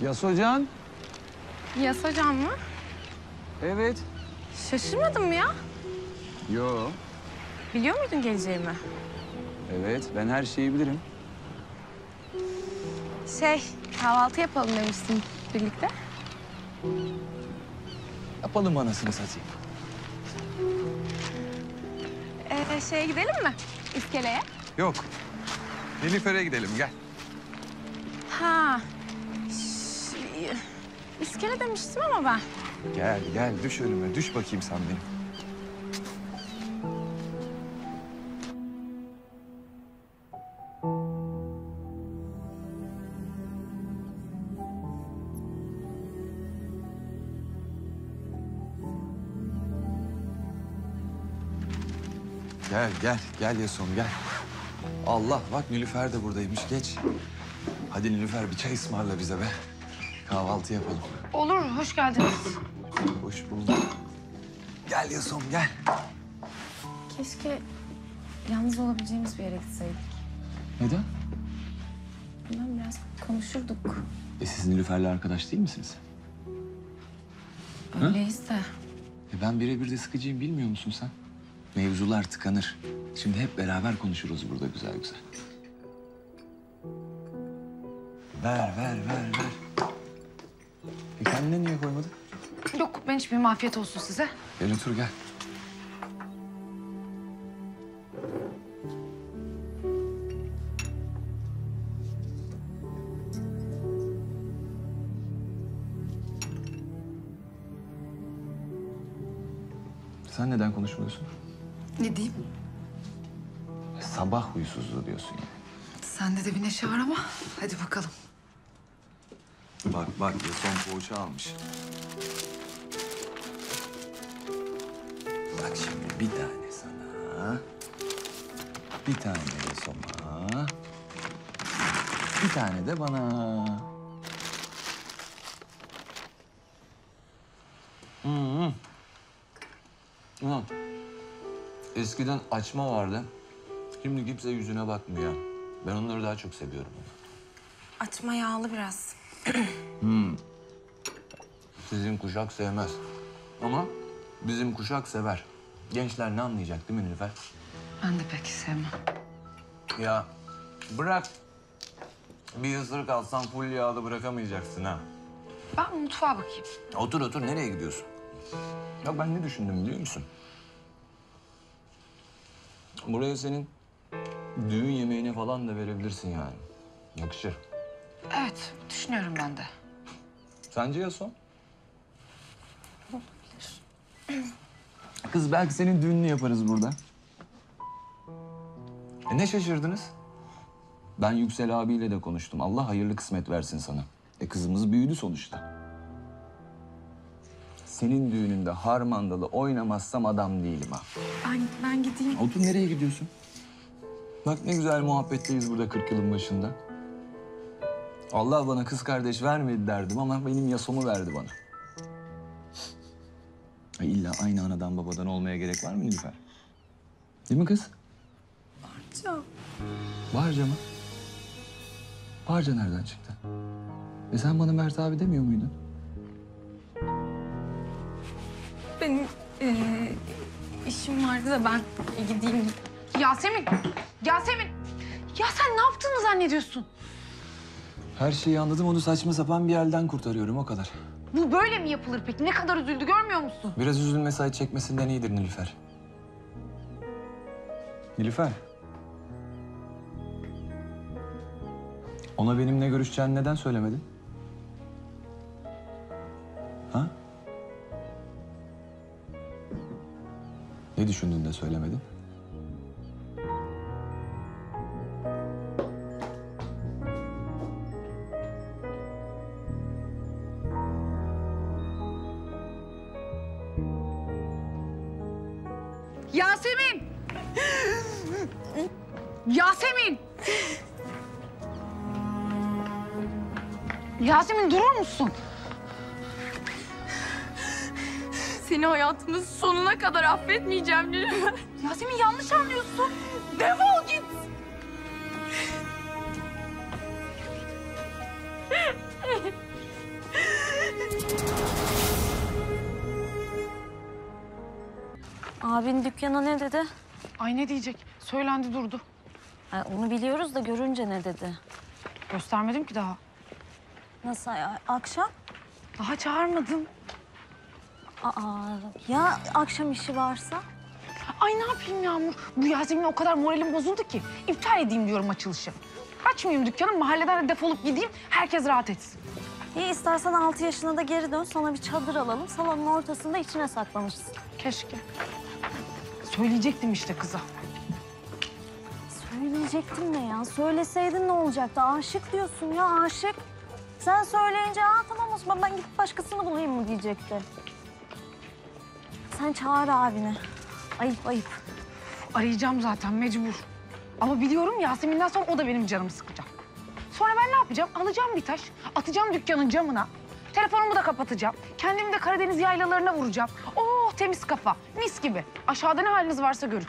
Yas Hocam. Yas hocam mı? Evet. Şaşırmadın mı ya? Yo. Biliyor muydun geleceğimi? Evet, ben her şeyi bilirim. Kahvaltı yapalım demiştin birlikte. Yapalım anasını satayım. Gidelim mi? İskeleye. Yok. Nilüfer'e gidelim, gel. Ha. İskele demiştim ama ben. Gel, gel. Düş önüme. Düş bakayım sen benim. Gel, gel. Gel Yasom, gel. Allah, bak Nilüfer de buradaymış. Geç. Hadi Nilüfer bir çay ısmarla bize be. Kahvaltı yapalım. Olur, hoş geldiniz. Hoş bulduk. Gel Yasom, gel. Keşke yalnız olabileceğimiz bir yere gitseydik. Neden? Bundan biraz konuşurduk. Siz Nilüfer'le arkadaş değil misiniz? Öyleyiz de. Ben birebir de sıkıcıyım, bilmiyor musun sen? Mevzular tıkanır. Şimdi hep beraber konuşuruz burada güzel güzel. Ver, ver, ver, ver. Kendine niye koymadın? Yok, ben hiçbir afiyet olsun size. Gel otur, gel. Sen neden konuşmuyorsun? Ne diyeyim? Sabah huysuzluğu diyorsun yani. Sende de bir neşe var ama hadi bakalım. Bak, bak ya son poğaça almış. Bak şimdi bir tane sana. Bir tane de Soma. Bir tane de bana. Hı. Eskiden açma vardı. Şimdi kimse yüzüne bakmıyor. Ben onları daha çok seviyorum. Açma yağlı biraz. Sizin kuşak sevmez. Ama bizim kuşak sever. Gençler ne anlayacak değil mi Nilüfer? Ben de pek sevmem. Ya bırak. Bir ısırık alsan full yağda bırakamayacaksın ha. Ben mutfağa bakayım. Otur otur, nereye gidiyorsun? Ya ben ne düşündüm biliyor musun? Buraya senin düğün yemeğine falan da verebilirsin yani. Yakışır. Evet, düşünüyorum ben de. Sence ya son? Kız belki senin düğününü yaparız burada. Ne şaşırdınız? Ben Yüksel abiyle de konuştum. Allah hayırlı kısmet versin sana. Kızımız büyüdü sonuçta. Senin düğününde harmandalı oynamazsam adam değilim ha. Ben gideyim. Otur, nereye gidiyorsun? Bak ne güzel muhabbetteyiz burada 40 yılın başında. Allah bana kız kardeş vermedi derdim ama benim Yasom'u verdi bana. İlla aynı anadan babadan olmaya gerek var mı Nilüfer? Değil mi kız? Barca. Barca mı? Barca nereden çıktı? Sen bana Mert abi demiyor muydun? Benim işim vardı da ben gideyim. Yasemin! Yasemin! Ya sen ne yaptığını zannediyorsun? Her şeyi anladım, onu saçma sapan bir yerden kurtarıyorum, o kadar. Bu böyle mi yapılır peki? Ne kadar üzüldü görmüyor musun? Biraz üzülme, say çekmesinden iyidir Nilüfer. Nilüfer. Ona benimle görüşeceğini neden söylemedin? Ha? Ne düşündün de söylemedin? Yasemin! Yasemin! Yasemin durur musun? Seni hayatımın sonuna kadar affetmeyeceğim Nilüfer. Yasemin yanlış anlıyorsun. Defol git. Abin dükkana ne dedi? Ay ne diyecek? Söylendi durdu. Ha, onu biliyoruz da görünce ne dedi? Göstermedim ki daha. Nasıl ya? Akşam? Daha çağırmadım. Aa, ya akşam işi varsa? Ay ne yapayım Yağmur? Bu Yasemin'le o kadar moralim bozuldu ki. İptal edeyim diyorum açılışı. Açmayayım dükkanı, mahalleden de defolup gideyim. Herkes rahat etsin. İyi istersen 6 yaşına da geri dön. Sana bir çadır alalım. Salonun ortasında içine saklamışsın. Keşke. Söyleyecektim işte kıza. Söyleyecektim ne ya? Söyleseydin ne olacaktı? Aşık diyorsun ya, aşık. Sen söyleyince tamam Osman ben gidip başkasını bulayım mı diyecekti. Sen çağır abine. Ayıp ayıp. Arayacağım zaten mecbur. Ama biliyorum Yasemin'den sonra o da benim canımı sıkacak. Sonra ben ne yapacağım? Alacağım bir taş, atacağım dükkanın camına. Telefonumu da kapatacağım. Kendimi de Karadeniz yaylalarına vuracağım. Oh temiz kafa, mis gibi. Aşağıda ne haliniz varsa görün.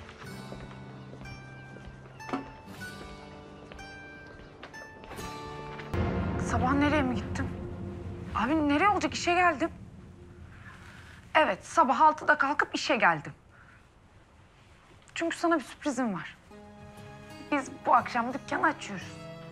Sabah nereye mi gittim? Abi nereye olacak? İşe geldim. Evet, sabah 6'da kalkıp işe geldim. Çünkü sana bir sürprizim var. Biz bu akşam dükkanı açıyoruz.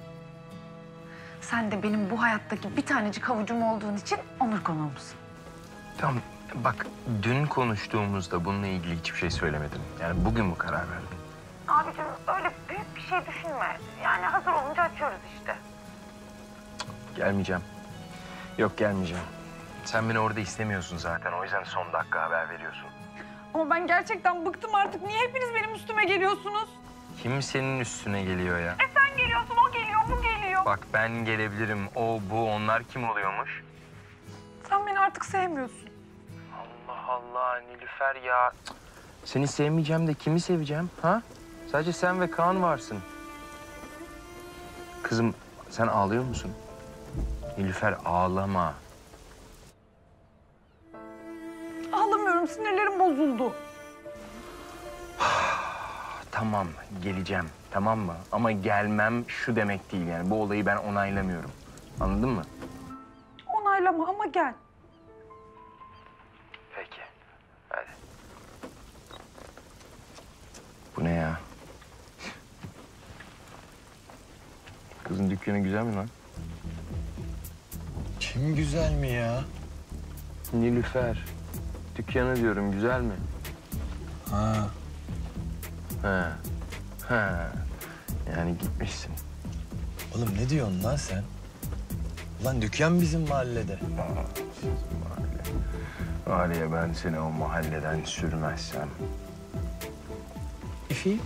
Sen de benim bu hayattaki bir tanecik havucum olduğun için onur konuğumsun. Tamam, bak dün konuştuğumuzda bununla ilgili hiçbir şey söylemedin. Yani bugün mü karar verdin? Abicim öyle büyük bir şey düşünme. Yani hazır olunca açıyoruz işte. Gelmeyeceğim. Yok gelmeyeceğim. Sen beni orada istemiyorsun zaten. O yüzden son dakika haber veriyorsun. Ama ben gerçekten bıktım artık. Niye hepiniz benim üstüme geliyorsunuz? Kim senin üstüne geliyor ya? Sen geliyorsun, o geliyor, bu geliyor. Bak ben gelebilirim. O, bu, onlar kim oluyormuş? Sen beni artık sevmiyorsun. Allah Allah Nilüfer ya. Cık. Seni sevmeyeceğim de kimi seveceğim ha? Sadece sen ve Kaan varsın. Kızım sen ağlıyor musun? Nilüfer ağlama. Ağlamıyorum, sinirlerim bozuldu. Tamam geleceğim tamam mı? Ama gelmem şu demek değil yani. Bu olayı ben onaylamıyorum. Anladın mı? Onaylama ama gel. Peki. Hadi. Bu ne ya? Kızın dükkanı güzel mi lan? Kim güzel mi ya? Nilüfer. Dükkanı diyorum güzel mi? Ha. Ha. Ha. Yani gitmişsin. Oğlum ne diyorsun lan sen? Ulan dükkan bizim mahallede. Aliye ben seni o mahalleden sürmezsem. İfi?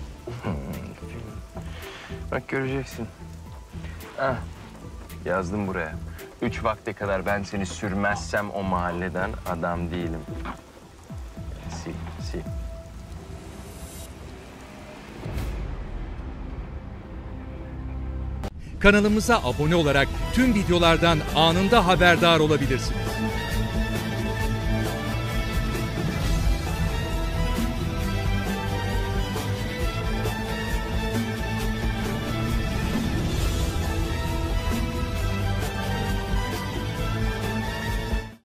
Bak göreceksin. Ah, yazdım buraya. 3 vakte kadar ben seni sürmezsem o mahalleden adam değilim. Sil, sil. Kanalımıza abone olarak tüm videolardan anında haberdar olabilirsiniz.